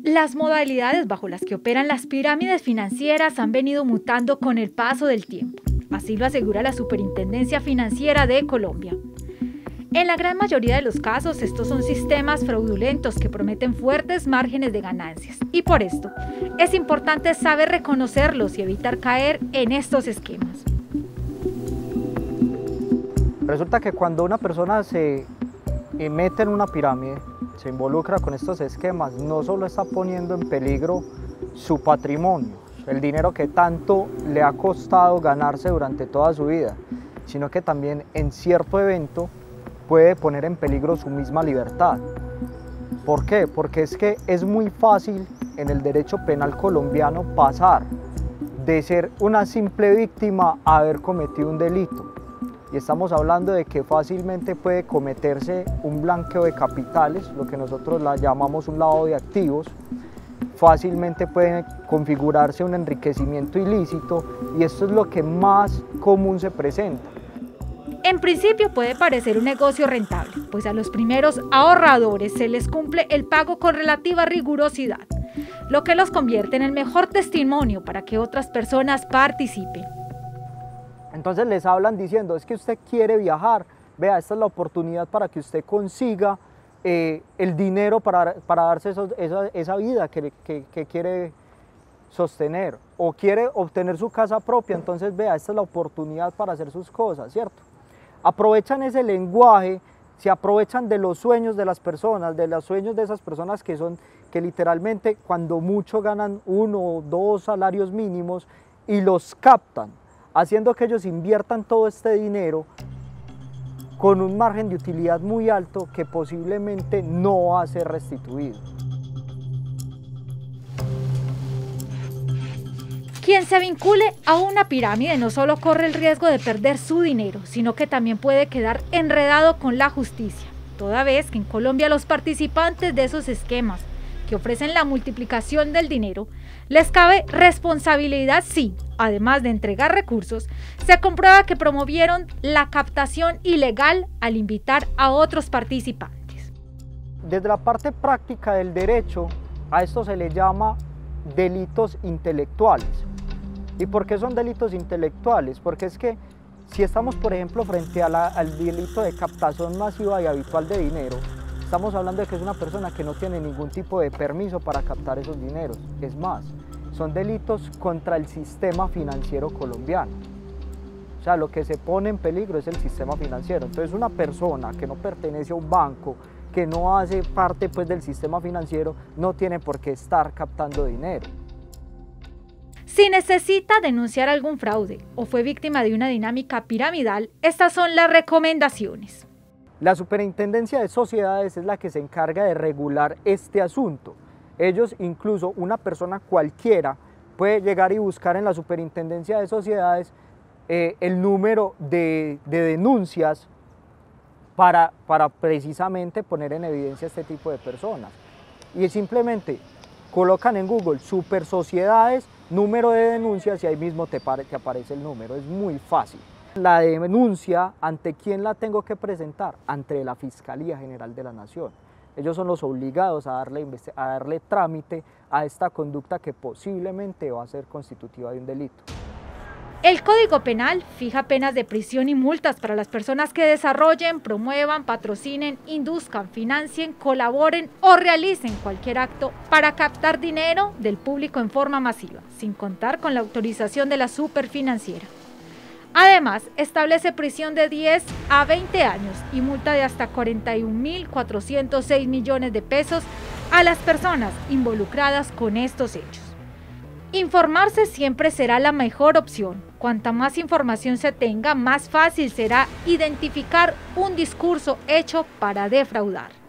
Las modalidades bajo las que operan las pirámides financieras han venido mutando con el paso del tiempo. Así lo asegura la Superintendencia Financiera de Colombia. En la gran mayoría de los casos, estos son sistemas fraudulentos que prometen fuertes márgenes de ganancias. Y por esto, es importante saber reconocerlos y evitar caer en estos esquemas. Resulta que cuando una persona se mete en una pirámide, se involucra con estos esquemas, no solo está poniendo en peligro su patrimonio, el dinero que tanto le ha costado ganarse durante toda su vida, sino que también en cierto evento puede poner en peligro su misma libertad. ¿Por qué? Porque es que es muy fácil en el derecho penal colombiano pasar de ser una simple víctima a haber cometido un delito. Y estamos hablando de que fácilmente puede cometerse un blanqueo de capitales, lo que nosotros llamamos un lavado de activos, fácilmente puede configurarse un enriquecimiento ilícito y esto es lo que más común se presenta. En principio puede parecer un negocio rentable, pues a los primeros ahorradores se les cumple el pago con relativa rigurosidad, lo que los convierte en el mejor testimonio para que otras personas participen. Entonces les hablan diciendo, es que usted quiere viajar, vea, esta es la oportunidad para que usted consiga el dinero para darse esa vida que quiere sostener, o quiere obtener su casa propia, entonces vea, esta es la oportunidad para hacer sus cosas, ¿cierto? Aprovechan ese lenguaje, se aprovechan de los sueños de las personas, de los sueños de esas personas que literalmente cuando mucho ganan 1 o 2 salarios mínimos y los captan, haciendo que ellos inviertan todo este dinero con un margen de utilidad muy alto que posiblemente no va a ser restituido. Quien se vincule a una pirámide no solo corre el riesgo de perder su dinero, sino que también puede quedar enredado con la justicia, toda vez que en Colombia los participantes de esos esquemas que ofrecen la multiplicación del dinero, les cabe responsabilidad si, además de entregar recursos, se comprueba que promovieron la captación ilegal al invitar a otros participantes. Desde la parte práctica del derecho, a esto se le llama delitos intelectuales. ¿Y por qué son delitos intelectuales? Porque es que si estamos, por ejemplo, frente al delito de captación masiva y habitual de dinero, estamos hablando de que es una persona que no tiene ningún tipo de permiso para captar esos dineros. Es más, son delitos contra el sistema financiero colombiano. O sea, lo que se pone en peligro es el sistema financiero. Entonces, una persona que no pertenece a un banco, que no hace parte pues, del sistema financiero, no tiene por qué estar captando dinero. Si necesita denunciar algún fraude o fue víctima de una dinámica piramidal, estas son las recomendaciones. La Superintendencia de Sociedades es la que se encarga de regular este asunto. Ellos, incluso una persona cualquiera, puede llegar y buscar en la Superintendencia de Sociedades el número de denuncias para precisamente poner en evidencia este tipo de personas. Y simplemente colocan en Google Super Sociedades, número de denuncias y ahí mismo te aparece el número. Es muy fácil. La denuncia, ¿ante quién la tengo que presentar? Ante la Fiscalía General de la Nación. Ellos son los obligados a darle trámite a esta conducta que posiblemente va a ser constitutiva de un delito. El Código Penal fija penas de prisión y multas para las personas que desarrollen, promuevan, patrocinen, induzcan, financien, colaboren o realicen cualquier acto para captar dinero del público en forma masiva, sin contar con la autorización de la Superfinanciera. Además, establece prisión de 10 a 20 años y multa de hasta 41.406 millones de pesos a las personas involucradas con estos hechos. Informarse siempre será la mejor opción. Cuanta más información se tenga, más fácil será identificar un discurso hecho para defraudar.